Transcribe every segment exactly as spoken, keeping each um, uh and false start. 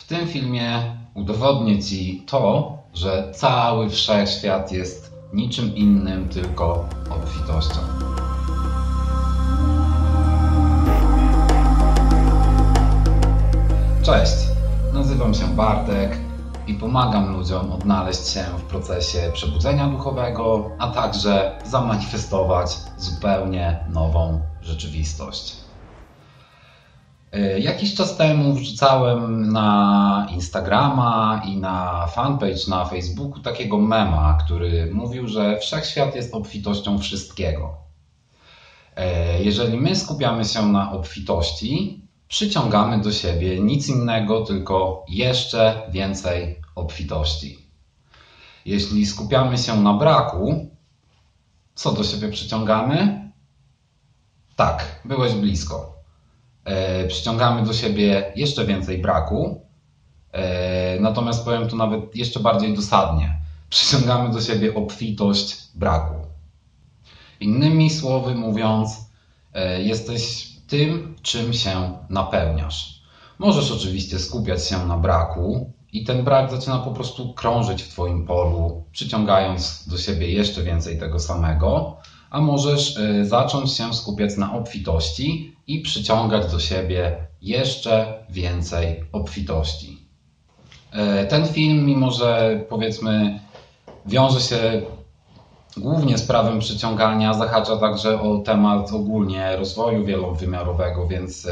W tym filmie udowodnię Ci to, że cały wszechświat jest niczym innym, tylko obfitością. Cześć, nazywam się Bartek i pomagam ludziom odnaleźć się w procesie przebudzenia duchowego, a także zamanifestować zupełnie nową rzeczywistość. Jakiś czas temu wrzucałem na Instagrama i na fanpage na Facebooku takiego mema, który mówił, że wszechświat jest obfitością wszystkiego. Jeżeli my skupiamy się na obfitości, przyciągamy do siebie nic innego, tylko jeszcze więcej obfitości. Jeśli skupiamy się na braku, co do siebie przyciągamy? Tak, byłeś blisko. Przyciągamy do siebie jeszcze więcej braku, natomiast powiem to nawet jeszcze bardziej dosadnie. Przyciągamy do siebie obfitość braku. Innymi słowy mówiąc, jesteś tym, czym się napełniasz. Możesz oczywiście skupiać się na braku i ten brak zaczyna po prostu krążyć w Twoim polu, przyciągając do siebie jeszcze więcej tego samego, a możesz zacząć się skupiać na obfitości i przyciągać do siebie jeszcze więcej obfitości. Ten film, mimo że powiedzmy wiąże się głównie z prawem przyciągania, zahacza także o temat ogólnie rozwoju wielowymiarowego, więc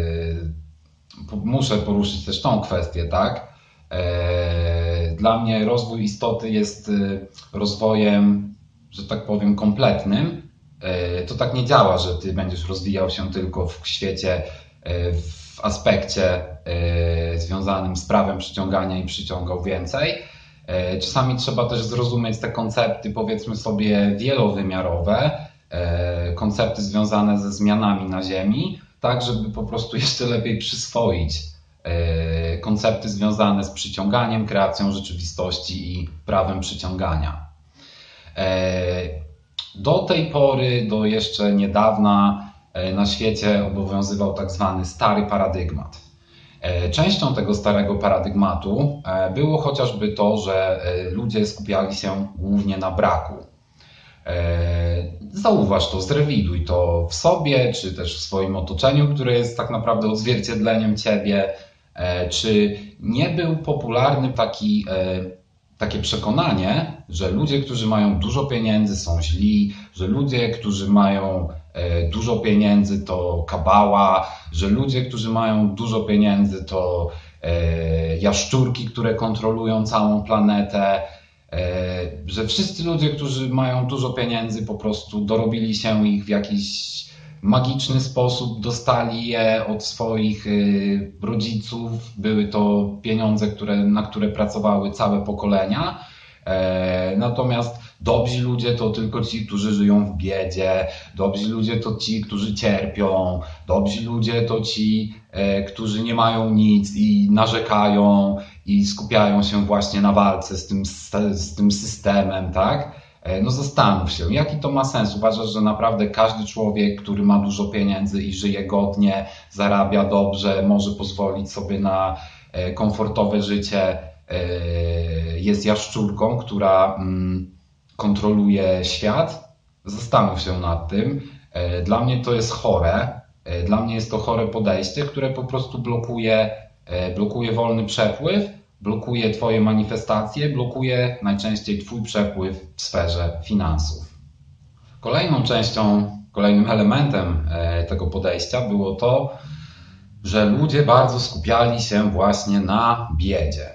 muszę poruszyć też tą kwestię, tak? Dla mnie rozwój istoty jest rozwojem, że tak powiem, kompletnym. To tak nie działa, że ty będziesz rozwijał się tylko w świecie, w aspekcie związanym z prawem przyciągania i przyciągał więcej. Czasami trzeba też zrozumieć te koncepty, powiedzmy sobie, wielowymiarowe, koncepty związane ze zmianami na Ziemi, tak żeby po prostu jeszcze lepiej przyswoić koncepty związane z przyciąganiem, kreacją rzeczywistości i prawem przyciągania. Do tej pory, do jeszcze niedawna na świecie obowiązywał tak zwany stary paradygmat. Częścią tego starego paradygmatu było chociażby to, że ludzie skupiali się głównie na braku. Zauważ to, zrewiduj to w sobie, czy też w swoim otoczeniu, które jest tak naprawdę odzwierciedleniem ciebie. Czy nie był popularny taki, takie przekonanie, że ludzie, którzy mają dużo pieniędzy, są źli, że ludzie, którzy mają dużo pieniędzy, to kabała, że ludzie, którzy mają dużo pieniędzy, to jaszczurki, które kontrolują całą planetę, że wszyscy ludzie, którzy mają dużo pieniędzy, po prostu dorobili się ich w jakiś magiczny sposób, dostali je od swoich rodziców, były to pieniądze, które, na które pracowały całe pokolenia. Natomiast dobrzy ludzie to tylko ci, którzy żyją w biedzie, dobrzy ludzie to ci, którzy cierpią, dobrzy ludzie to ci, którzy nie mają nic i narzekają i skupiają się właśnie na walce z tym, z tym systemem, tak? No zastanów się, jaki to ma sens? Uważasz, że naprawdę każdy człowiek, który ma dużo pieniędzy i żyje godnie, zarabia dobrze, może pozwolić sobie na komfortowe życie, jest jaszczurką, która kontroluje świat? Zastanów się nad tym. Dla mnie to jest chore. Dla mnie jest to chore podejście, które po prostu blokuje, blokuje wolny przepływ, blokuje Twoje manifestacje, blokuje najczęściej Twój przepływ w sferze finansów. Kolejną częścią, kolejnym elementem tego podejścia było to, że ludzie bardzo skupiali się właśnie na biedzie.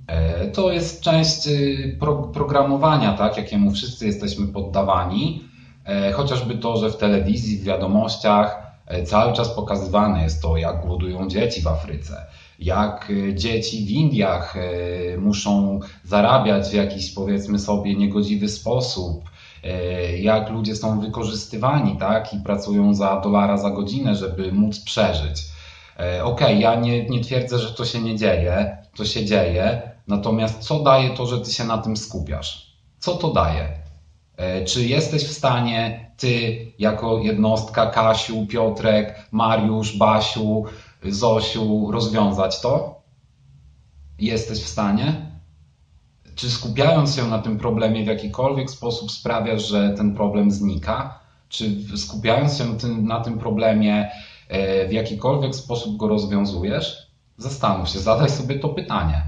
To jest część pro, programowania, tak, jakiemu wszyscy jesteśmy poddawani. Chociażby to, że w telewizji, w wiadomościach cały czas pokazywane jest to, jak głodują dzieci w Afryce, jak dzieci w Indiach muszą zarabiać w jakiś, powiedzmy sobie, niegodziwy sposób, jak ludzie są wykorzystywani, tak, i pracują za dolara za godzinę, żeby móc przeżyć. Okej, okay, ja nie, nie twierdzę, że to się nie dzieje, to się dzieje, natomiast co daje to, że ty się na tym skupiasz? Co to daje? Czy jesteś w stanie ty, jako jednostka, Kasiu, Piotrek, Mariusz, Basiu, Zosiu, rozwiązać to? Jesteś w stanie? Czy skupiając się na tym problemie w jakikolwiek sposób sprawiasz, że ten problem znika? Czy skupiając się na tym problemie w jakikolwiek sposób go rozwiązujesz? Zastanów się, zadaj sobie to pytanie.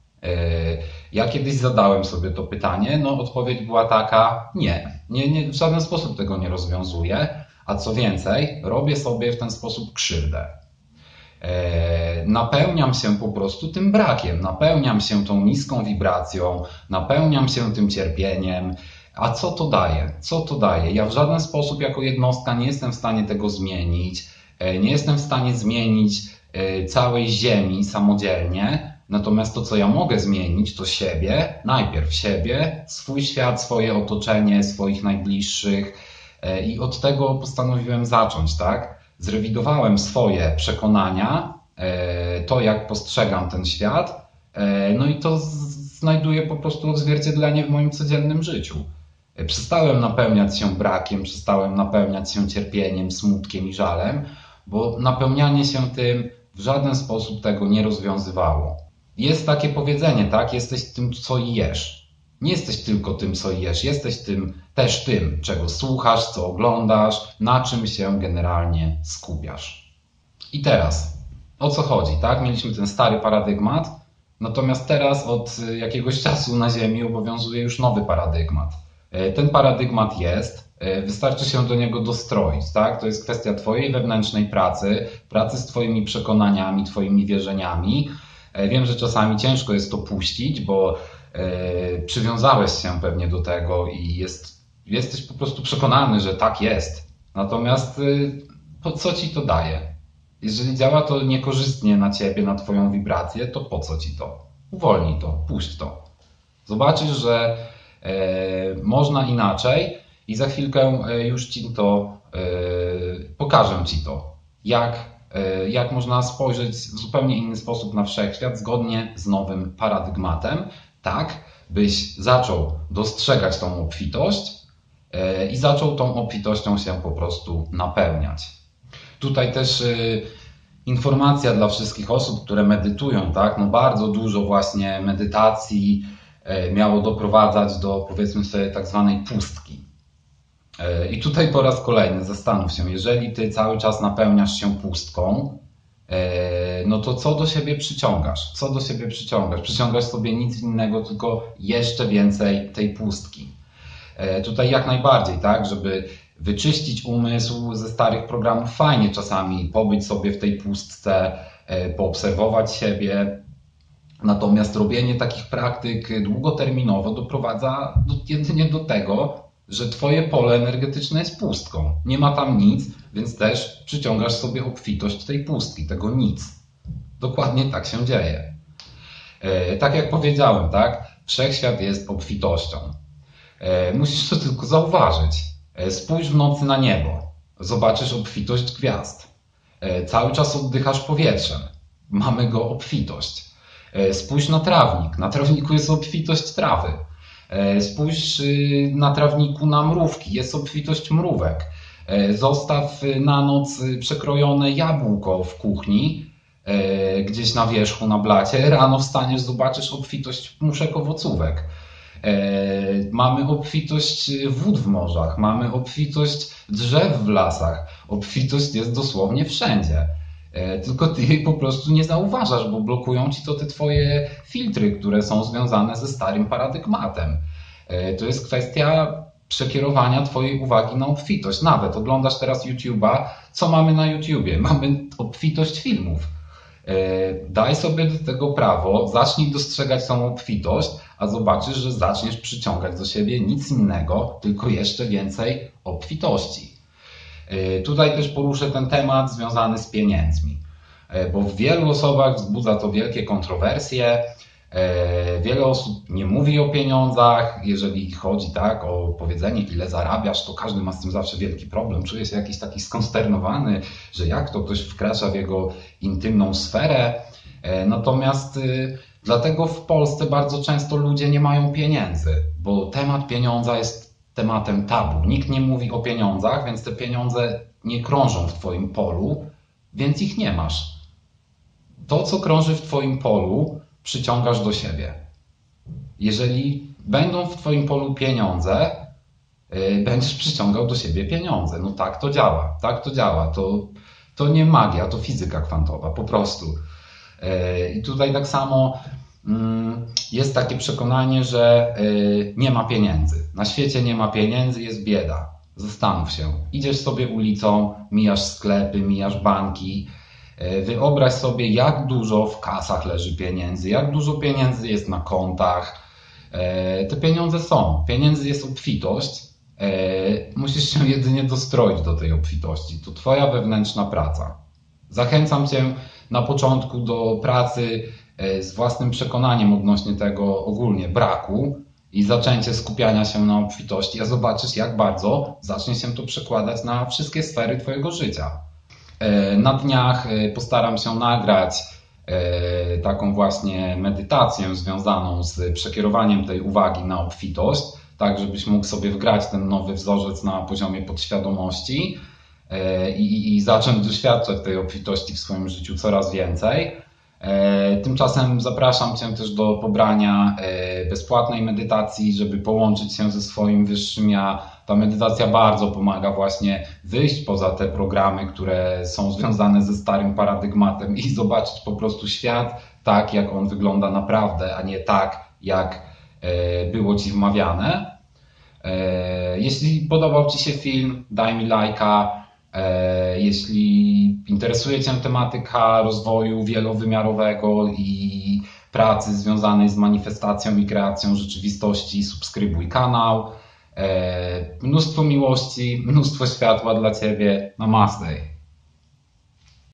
Ja kiedyś zadałem sobie to pytanie, no odpowiedź była taka: nie, nie, nie, w żaden sposób tego nie rozwiązuję, a co więcej, robię sobie w ten sposób krzywdę. Napełniam się po prostu tym brakiem, napełniam się tą niską wibracją, napełniam się tym cierpieniem. A co to daje? Co to daje? Ja w żaden sposób jako jednostka nie jestem w stanie tego zmienić, nie jestem w stanie zmienić całej Ziemi samodzielnie, natomiast to, co ja mogę zmienić, to siebie, najpierw siebie, swój świat, swoje otoczenie, swoich najbliższych i od tego postanowiłem zacząć, tak? Zrewidowałem swoje przekonania, to jak postrzegam ten świat, no i to znajduje po prostu odzwierciedlenie w moim codziennym życiu. Przestałem napełniać się brakiem, przestałem napełniać się cierpieniem, smutkiem i żalem, bo napełnianie się tym w żaden sposób tego nie rozwiązywało. Jest takie powiedzenie, tak? Jesteś tym, co jesz. Nie jesteś tylko tym, co jesz, jesteś tym, też tym, czego słuchasz, co oglądasz, na czym się generalnie skupiasz. I teraz, o co chodzi, tak? Mieliśmy ten stary paradygmat, natomiast teraz od jakiegoś czasu na Ziemi obowiązuje już nowy paradygmat. Ten paradygmat jest, wystarczy się do niego dostroić, tak? To jest kwestia twojej wewnętrznej pracy, pracy z twoimi przekonaniami, twoimi wierzeniami. Wiem, że czasami ciężko jest to puścić, bo przywiązałeś się pewnie do tego i jest, jesteś po prostu przekonany, że tak jest. Natomiast po co ci to daje? Jeżeli działa to niekorzystnie na ciebie, na twoją wibrację, to po co ci to? Uwolnij to, puść to. Zobaczysz, że można inaczej i za chwilkę już ci to pokażę ci to, jak, jak można spojrzeć w zupełnie inny sposób na wszechświat zgodnie z nowym paradygmatem, tak byś zaczął dostrzegać tą obfitość i zaczął tą obfitością się po prostu napełniać. Tutaj też informacja dla wszystkich osób, które medytują, tak? No bardzo dużo właśnie medytacji miało doprowadzać do, powiedzmy sobie, tak zwanej pustki. I tutaj po raz kolejny zastanów się, jeżeli ty cały czas napełniasz się pustką, no to co do siebie przyciągasz? Co do siebie przyciągasz? Przyciągasz sobie nic innego, tylko jeszcze więcej tej pustki. Tutaj jak najbardziej, tak, żeby wyczyścić umysł ze starych programów, fajnie czasami pobyć sobie w tej pustce, poobserwować siebie. Natomiast robienie takich praktyk długoterminowo doprowadza do, jedynie do tego, że twoje pole energetyczne jest pustką. Nie ma tam nic, więc też przyciągasz sobie obfitość tej pustki, tego nic. Dokładnie tak się dzieje. Tak jak powiedziałem, tak? Wszechświat jest obfitością. Musisz to tylko zauważyć. Spójrz w nocy na niebo. Zobaczysz obfitość gwiazd. Cały czas oddychasz powietrzem. Mamy go obfitość. Spójrz na trawnik. Na trawniku jest obfitość trawy. Spójrz na trawniku na mrówki. Jest obfitość mrówek. Zostaw na noc przekrojone jabłko w kuchni, gdzieś na wierzchu, na blacie. Rano wstaniesz, zobaczysz obfitość muszek, owocówek. Mamy obfitość wód w morzach. Mamy obfitość drzew w lasach. Obfitość jest dosłownie wszędzie. Tylko ty jej po prostu nie zauważasz, bo blokują ci to te twoje filtry, które są związane ze starym paradygmatem. To jest kwestia przekierowania twojej uwagi na obfitość. Nawet oglądasz teraz YouTube'a, co mamy na YouTubie? Mamy obfitość filmów. Daj sobie do tego prawo, zacznij dostrzegać tą obfitość, a zobaczysz, że zaczniesz przyciągać do siebie nic innego, tylko jeszcze więcej obfitości. Tutaj też poruszę ten temat związany z pieniędzmi, bo w wielu osobach wzbudza to wielkie kontrowersje. Wiele osób nie mówi o pieniądzach. Jeżeli chodzi tak o powiedzenie, ile zarabiasz, to każdy ma z tym zawsze wielki problem. Czuje się jakiś taki skonsternowany, że jak to ktoś wkracza w jego intymną sferę. Natomiast dlatego w Polsce bardzo często ludzie nie mają pieniędzy, bo temat pieniądza jest tematem tabu. Nikt nie mówi o pieniądzach, więc te pieniądze nie krążą w twoim polu, więc ich nie masz. To, co krąży w twoim polu, przyciągasz do siebie. Jeżeli będą w Twoim polu pieniądze, yy, będziesz przyciągał do siebie pieniądze. No tak to działa, tak to działa. To, to nie magia, to fizyka kwantowa, po prostu. Yy, I tutaj tak samo yy, jest takie przekonanie, że yy, nie ma pieniędzy. Na świecie nie ma pieniędzy, jest bieda. Zastanów się. Idziesz sobie ulicą, mijasz sklepy, mijasz banki. Yy, wyobraź sobie, jak dużo w kasach leży pieniędzy, jak dużo pieniędzy jest na kontach. Te pieniądze są, pieniędzy jest obfitość, musisz się jedynie dostroić do tej obfitości, to Twoja wewnętrzna praca. Zachęcam Cię na początku do pracy z własnym przekonaniem odnośnie tego ogólnie braku i zaczęcie skupiania się na obfitości, a zobaczysz, jak bardzo zacznie się to przekładać na wszystkie sfery Twojego życia. Na dniach postaram się nagrać taką właśnie medytację związaną z przekierowaniem tej uwagi na obfitość, tak żebyś mógł sobie wgrać ten nowy wzorzec na poziomie podświadomości i, i zacząć doświadczać tej obfitości w swoim życiu coraz więcej. Tymczasem zapraszam Cię też do pobrania bezpłatnej medytacji, żeby połączyć się ze swoim wyższym ja. Ta medytacja bardzo pomaga właśnie wyjść poza te programy, które są związane ze starym paradygmatem i zobaczyć po prostu świat tak, jak on wygląda naprawdę, a nie tak, jak było Ci wmawiane. Jeśli podobał Ci się film, daj mi lajka. Jeśli interesuje Cię tematyka rozwoju wielowymiarowego i pracy związanej z manifestacją i kreacją rzeczywistości, subskrybuj kanał. Mnóstwo miłości, mnóstwo światła dla Ciebie. Namaste.